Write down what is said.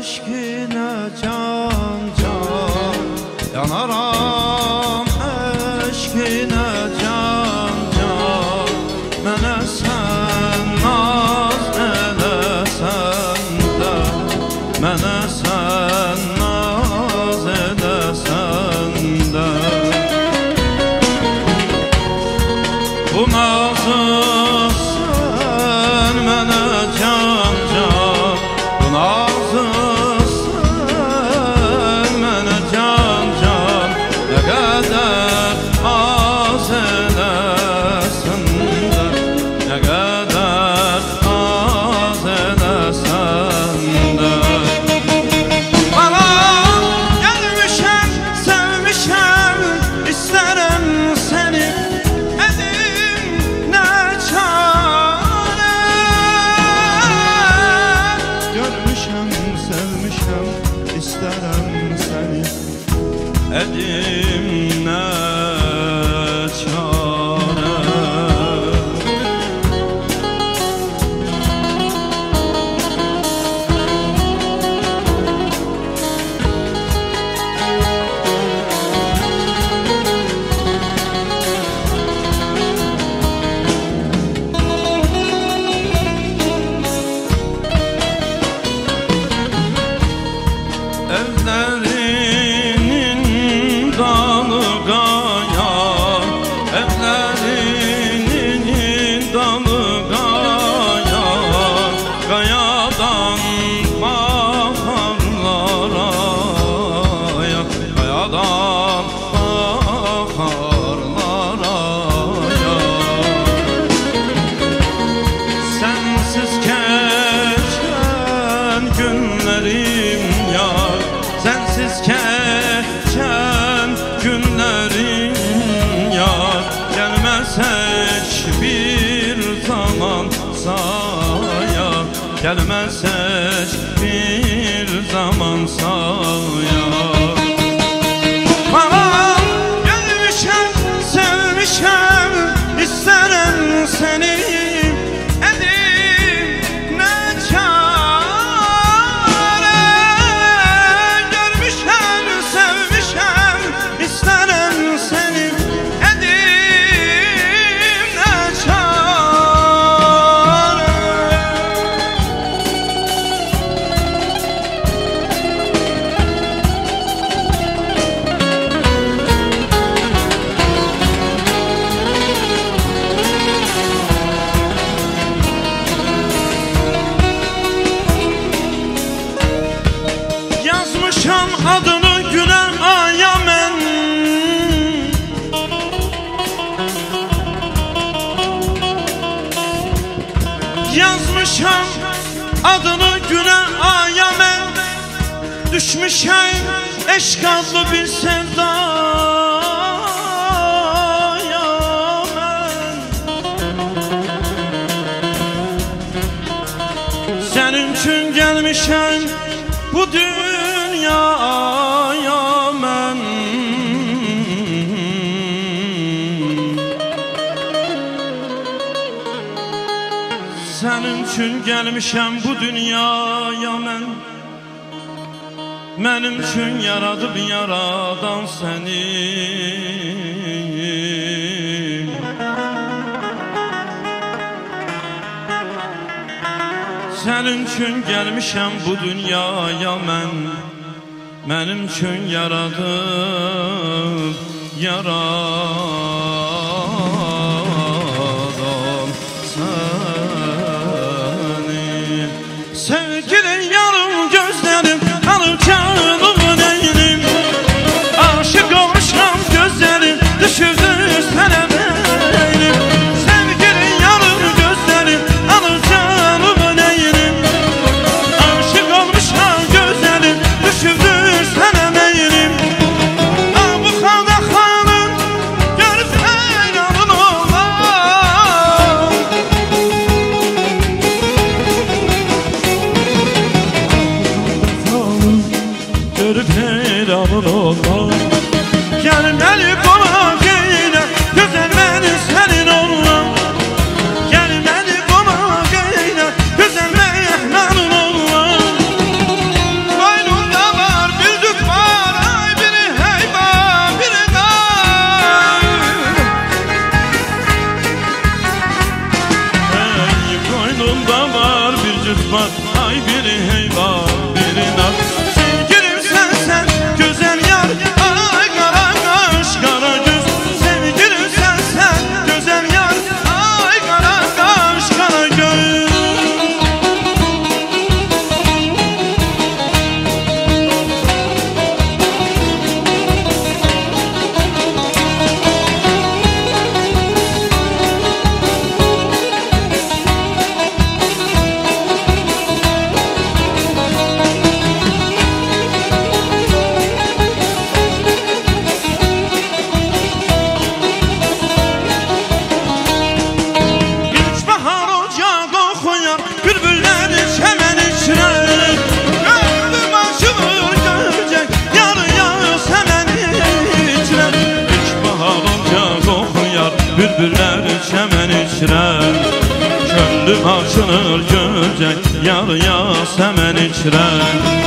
eşkine can can, yanaram eşkine can can. Mənə sən naz eləsən də, mənə sən naz eləsən də, bu nazı sən mənə can can, bu nazı sən mənə can can. Nə qədər az eləsən də, nə qədər az eləsən də, bana gəlmişəm, sevmişəm, istərəm səni. Edim nə çarə, görmüşəm, sevmişəm, istərəm səni. Edim nə çarə. Evlərinin dalı qaya, evlərinin dalı qaya, qayadan baxarlar aya, qayadan baxarlar aya. Sensiz keçən günlərim yar, sensiz keçən günlərim yar, gəlməz heç bir zaman saya, gəlməz heç bir zaman saya. Bana gəlmişəm, sevmişəm, istərəm səni. Edim nə çarə, görmüşəm, sevmişəm, istərəm səni. Edim nə çarə. Yazmışam adını günə aya mən, yazmışam adını günə aya mən, düşmüşəm eşq adlı bir sevdaya mən. Sənin üçün gəlmişəm bu dünyaya mən. Sənin üçün gəlmişəm bu dünyaya mən. Mənim üçün yaradıb yaradan səni. Sənin üçün gəlmişəm bu dünyaya mən. Mənim üçün yaradıb yaradan səni. Sevgilin yarım gözlərim, alıb canımı neynim. Aşık olmuşam gözlərim, düşürdü sənə meylim. Sevgilin yarım gözlərim, alıb canımı neynim. Aşık olmuşam gözlərim, düşürdü sənə meylim. Bu xalda xalın görüb heyranın olar. Görüb heyranın olar. Gəlməli qonaq elə, gözəl mənim sənin oğlan. Gəlməli qonaq elə, gözəl mehmanın oğlan. açılır göcək, yar yasəmən içrə.